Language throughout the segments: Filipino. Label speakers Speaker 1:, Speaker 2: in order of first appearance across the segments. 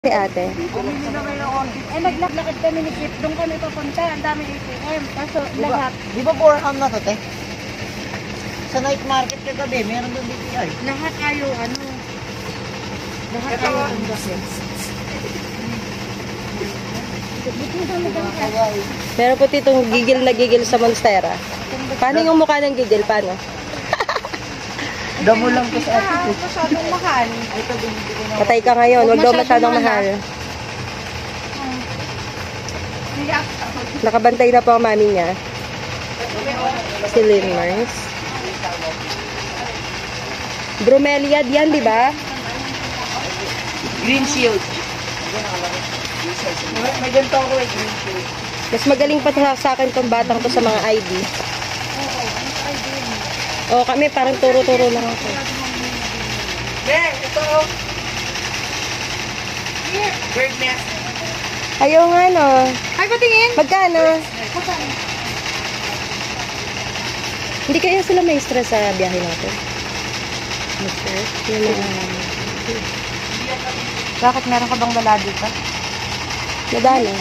Speaker 1: Si ate.
Speaker 2: Bumili na kayo orchid. Naglakad kami ni Kip. Doon kami papunta. Ang dami ATM. Kaso lahat.
Speaker 3: Di ba Borham na to, te? Sa night market kagabi, meron doon BPI.
Speaker 2: Lahat ayaw Lahat ayaw ang gasin.
Speaker 1: Meron po titong gigil na gigil sa Monstera. Paano yung mukha ng gigil? Paano?
Speaker 3: Damo lang ko sa ate.
Speaker 2: Masyadong mahal.
Speaker 1: Patay ka ngayon. Huwag daw masyadong mahal. Nakabantay na po ang mami niya. Si Limers. Bromeliad yan, di ba?
Speaker 3: Green shield. May ganito ako eh, green shield.
Speaker 1: Mas magaling pa sa akin tong batang to sa mga ID. O kami parang turo-turo lang ako.
Speaker 3: Ito. Bird nest.
Speaker 1: Ayaw nga no.
Speaker 2: Ay, patingin.
Speaker 1: Magkano? Hindi kaya sila may stress sa biyahe natin?
Speaker 2: Bakit meron ka bang wala dito?
Speaker 1: Nadali.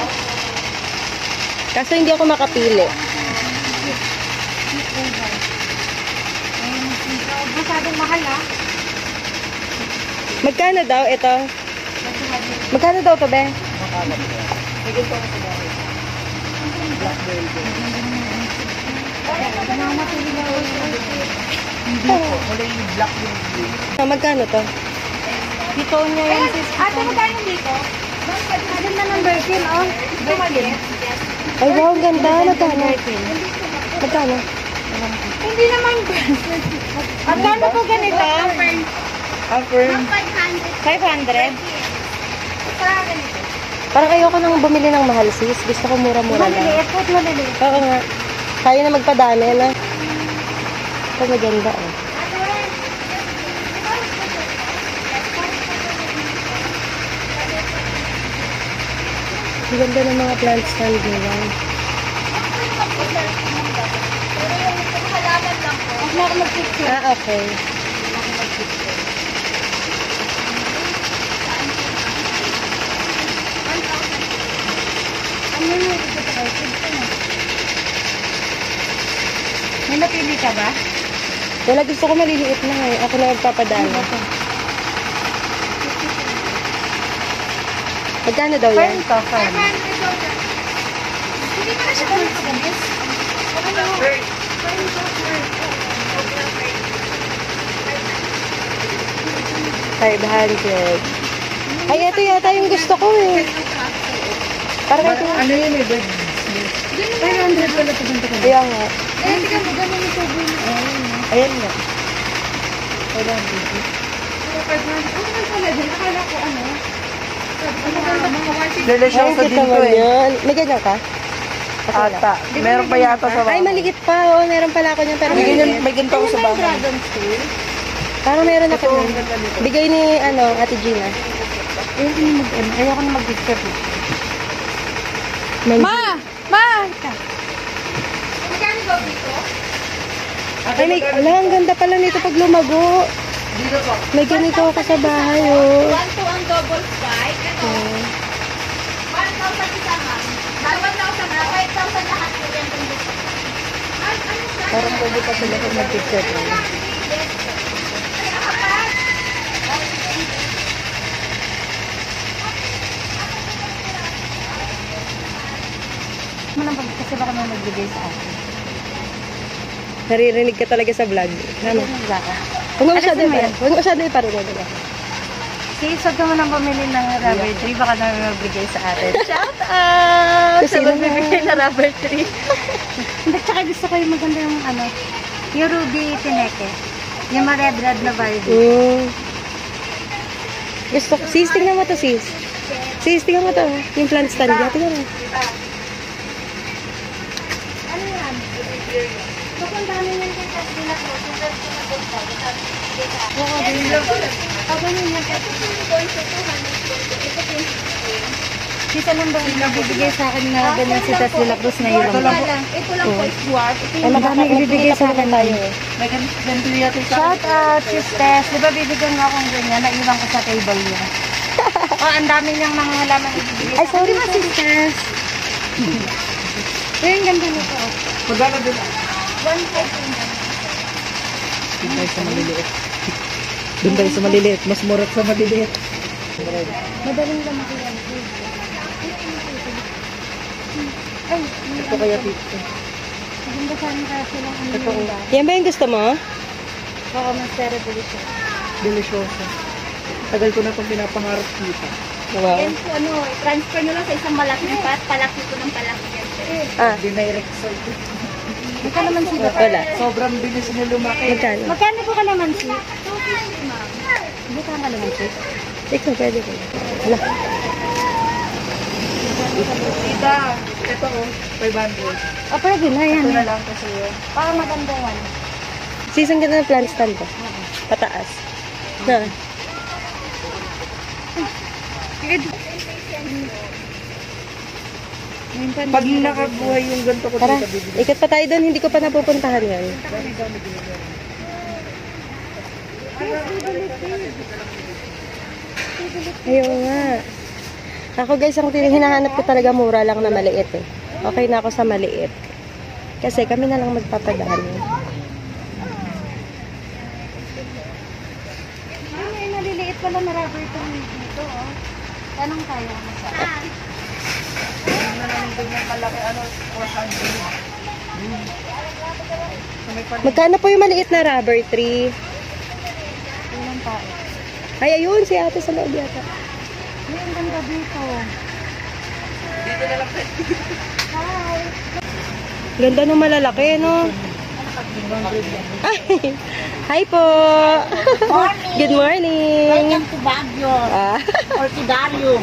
Speaker 1: Kaso hindi ako makapili.
Speaker 2: Masyadong mahal
Speaker 1: Magkano daw ito? Magkano daw to, be?
Speaker 3: May ganito ako sa bahay. Blackberry. Hindi po. Wala yung blackberry.
Speaker 1: Magkano to?
Speaker 2: Dito niya yung ate, magkano dito? Maganda ng Birkin, Birkin.
Speaker 1: Ay, wow, ang ganda. Magkano? Magkano?
Speaker 2: Hindi naman magkano po ganito?
Speaker 3: Affirm.
Speaker 2: 500?
Speaker 1: Parang ayoko nang bumili ng mahal, sis. Gusto ko mura-mura lang.
Speaker 2: Maliliit po, maliliit.
Speaker 1: Oo nga. Kaya na magpadami, na. Ito maganda, eh. Ang ganda ng mga plant stand nila.
Speaker 2: Huwag na ako mag-picture.
Speaker 1: Ah, okay.
Speaker 2: May napili ka ba?
Speaker 1: Wala, gusto ko maliliit na eh. Ako na magpapadami. Magkano daw yan?
Speaker 2: Fern to, fern. Hindi pa na siya ganun kagamis.
Speaker 3: Bird.
Speaker 1: 500. Ay, ito yata yung gusto ko eh. Parang ito.
Speaker 3: Ano yun eh, bird?
Speaker 2: 500 pala ito ganito kagamis.
Speaker 1: Kaya nga.
Speaker 2: Tingnan mo, ganun yung tubo niya.
Speaker 1: Ayan nga.
Speaker 2: 500. Ano pala din? Akala ko ano?
Speaker 3: Dala siya
Speaker 1: Ay,
Speaker 3: sa
Speaker 1: kita
Speaker 3: dito
Speaker 1: mo
Speaker 3: eh.
Speaker 1: yan. May ganyan ka?
Speaker 3: Ata. Meron pa yata sa bahay.
Speaker 1: Ay, maliit pa. Oo, meron pala ako niyan. Pero
Speaker 3: May
Speaker 1: maliit.
Speaker 3: ganyan, may ganito ako sa bahay.
Speaker 2: Dragon Steel?
Speaker 1: Parang meron ako. Bigay ni, Ate Gina.
Speaker 2: Ayoko na mag-picture.
Speaker 1: Ma!
Speaker 2: Ma! Magkano ba dito?
Speaker 1: Ay, ang ganda pala nito pag lumago.
Speaker 3: Dito po.
Speaker 1: May ganito ako sa bahay, oh.
Speaker 2: 1 to ang double spike. Ano? 1,000 isa man. 1,000 na. 5,000 lahat po yan. Ano siya?
Speaker 1: Parang pwede pa sila kung mag-picture ko.
Speaker 2: Kasi baka may magbigay sa akin.
Speaker 1: Naririnig ka talaga sa vlog. Ano? Huwag mo masyado iparinig.
Speaker 2: Si Isog naman ang pamili ng rubber tree. Baka na may magbigay sa atin. Shout out! Sa magbibigay na rubber tree. Hindi, tsaka gusto ko yung maganda yung yung ruby tineke. Yung red na Barbie.
Speaker 1: Gusto ko. Sis, tingnan mo to, sis. Sis, tingnan mo to. Yung plant stand niya. Tingnan mo.
Speaker 2: Ano yan? Bakit dami yan kay Tasbina ko? Kita lang ba ibibigay sa akin na ganyan si Tasbina Cruz ngayon? Ito lang po is dwarf.
Speaker 1: Ay,
Speaker 2: Madami ibibigay sa akin
Speaker 1: tayo eh.
Speaker 3: May ganito yata sa
Speaker 2: Shout out, sis Tess. Di ba bibigyan nga akong ganyan? Naiwan ko sa table niya. Oh, ang dami niyang mga halaman ibibigay.
Speaker 1: Ay, sorry,
Speaker 2: Di ba,
Speaker 1: sorry.
Speaker 2: sisters? Yung ganda nito.
Speaker 3: Magkano din?
Speaker 2: 1,000.
Speaker 3: Doon tayo sa maliliit. Doon tayo sa maliliit. Mas murot sa maliliit.
Speaker 2: Madaling lang makiyan. Ay,
Speaker 3: Ito kaya dito.
Speaker 2: maganda sana kaya silang ang
Speaker 3: Ito ko.
Speaker 1: Yan ba yung gusto mo?
Speaker 2: Oo, mas terrible siya.
Speaker 3: Delicioso. Tagal ko na itong pinapangarap dito.
Speaker 1: Wow.
Speaker 2: Yan po, transfer nyo lang sa isang malaking pat, palaki ko ng palaki yan.
Speaker 1: Ah,
Speaker 3: Dinirect sa ito.
Speaker 2: Magkano naman siya?
Speaker 1: wala.
Speaker 3: Sobrang bilis niya lumaki.
Speaker 1: Magkano?
Speaker 2: Magkano po kalamansi? Hindi ka kalamansi.
Speaker 1: Ikaw, pwede ko. Wala.
Speaker 3: Tita, ito oh, 500.
Speaker 2: Oh, pwede na yan.
Speaker 3: Ito na lang kasi yun.
Speaker 2: Para maganda yan.
Speaker 1: Season ka na ng plant stand ko. Pataas. Na.
Speaker 3: Pag nakabuhay yung ganito ko
Speaker 1: Tara,
Speaker 3: dito, bibigyan.
Speaker 1: ikot pa tayo doon. Hindi ko pa napupuntahan yan. Ayaw nga. Ako guys, ang hinahanap ko talaga mura lang na maliit eh. Okay na ako sa maliit. Kasi kami na lang magpapadaan.
Speaker 2: Ay, may naliliit pala na rubber tree dito, oh. Tanong tayo kung magkano.
Speaker 3: Ano na lang din yung malaki, ano, 400.
Speaker 1: Magkano po yung maliit na rubber tree?
Speaker 2: Ilang tao?
Speaker 1: Ay, ayun, si ate sa loob yata.
Speaker 2: Ay, ang ganda dito.
Speaker 3: Dito na lang tayo.
Speaker 2: Hi!
Speaker 1: Ganda nung malalaki, no? Ay, hi po! Good morning!
Speaker 2: Welcome to Baguio
Speaker 1: Ah,
Speaker 2: or to Dalium.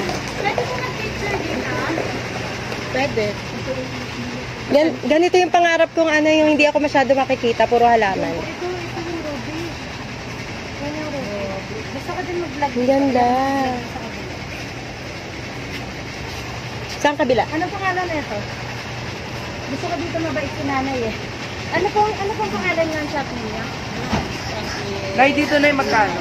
Speaker 3: Pwede.
Speaker 1: ganito yung pangarap kong ano, yung hindi ako masyado makikita, puro halaman.
Speaker 2: Ito yung Ruby. Yan yung Ruby. Gusto ko din mag-vlog.
Speaker 1: Ang ganda. Saan kabila?
Speaker 2: Ano pangalan nito? Gusto ko dito mabait si nanay eh. Ano pong pangalan ng shop niya?
Speaker 3: Nay, dito na yung magkano?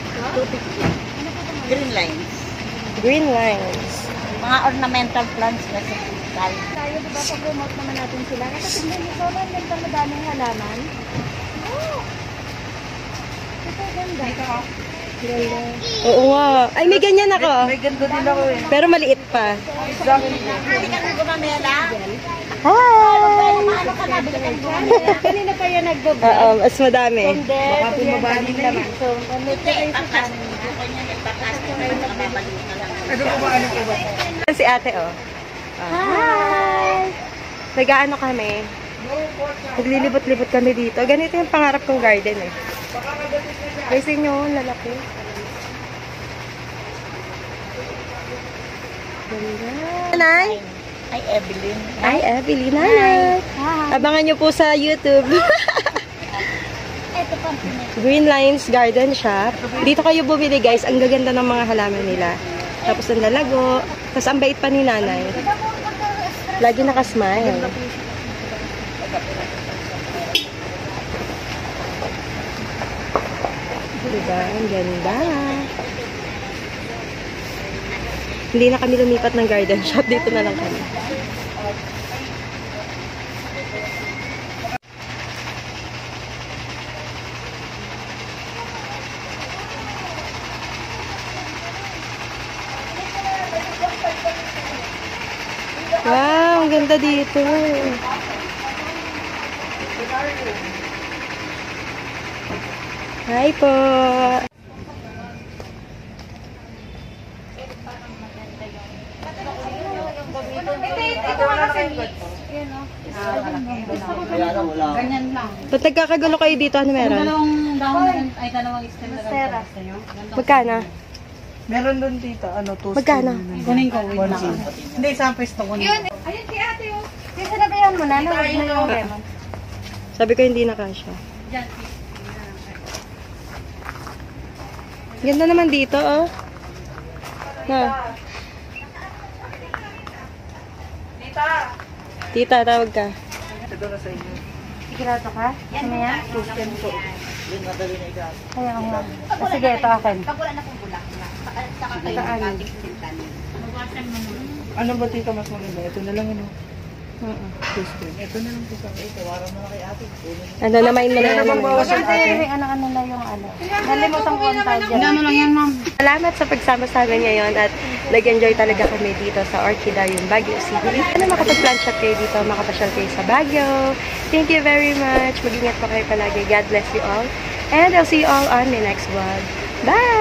Speaker 2: Green lines.
Speaker 1: Green lines.
Speaker 2: Mga ornamental plants na sa hospital. Tayo, di ba, pag-promote naman natin sila. Kasi tignan niyo, sobrang ganda madaming halaman. Oh! Ito, ganda.
Speaker 1: Ganda. Oo nga. Ay, may ganyan ako.
Speaker 3: May ganito din ako eh.
Speaker 1: Pero maliit pa.
Speaker 3: Exactly.
Speaker 2: Hindi ka na gumamela?
Speaker 1: Hi!
Speaker 2: Ano ka na? Kanina pa yan nagbablog.
Speaker 1: Oo, mas madami.
Speaker 3: Baka bumabali na yun.
Speaker 2: So, ano ito kayo sa channel niya?
Speaker 3: Ano po ba, ano po ba?
Speaker 1: Si ate, oh.
Speaker 2: Hi!
Speaker 1: Nag-ano kami. Naglilibot-libot kami dito. Ganito yung pangarap kong garden eh. Guys, inyo, lalaki. Ganda. Nanay?
Speaker 2: Hi, Evelyn.
Speaker 1: Ay, Evelyn. Nanay.
Speaker 2: Hi.
Speaker 1: Abangan nyo po sa YouTube.
Speaker 2: Ito pa.
Speaker 1: Green Lines Garden Shop. Dito kayo bumili guys. Ang gaganda ng mga halaman nila. Tapos ang lalago. Tapos ang bait pa ni nanay. Lagi nakasmile. Diba? Ang ganda. Hindi na kami lumipat ng garden shop. Dito na lang kami. Wow, ang ganda dito. Hi po.
Speaker 2: Ganyan lang.
Speaker 1: Ba't nagkakagulo kayo dito? Ano meron?
Speaker 2: Dalawang dahon, ay dalawang stem na lang.
Speaker 1: Magkano?
Speaker 3: Meron doon dito, ano, 2
Speaker 1: Magkano?
Speaker 2: Kunin ko, wait lang.
Speaker 3: Hindi, isang pwesto ko
Speaker 2: Ayun si ate yung. Yung sinabihan mo na, nawag na yung lemon.
Speaker 1: Sabi ko hindi na kasha. Ganda naman dito, oh. Na. Tita, tawag ka.
Speaker 3: Ito na sa inyo.
Speaker 2: Sigurado ka? Yan na yan?
Speaker 3: Yun, madali na ikaw.
Speaker 2: Kaya nga. Sige, ito akin.
Speaker 4: Pag wala na pong bulak,
Speaker 1: Saan?
Speaker 3: Ano ba tita mas maganda? Ito na lang ano. Ito na lang po sa akin. Tawaran mo na kay ate.
Speaker 1: Ano, namain mo na yan.
Speaker 2: May ano-ano na yung ano. Nalimutan ko ang tawag dyan. Ano lang yan, ma'am?
Speaker 1: Salamat sa pagsama sa amin ngayon at nag-enjoy talaga kami dito sa Orchidarium Baguio City. Sana makapag-plan shop kayo dito, makapasyal kayo sa Baguio. Thank you very much. Mag-ingat po kayo palagi. God bless you all. And I'll see you all on my next vlog. Bye!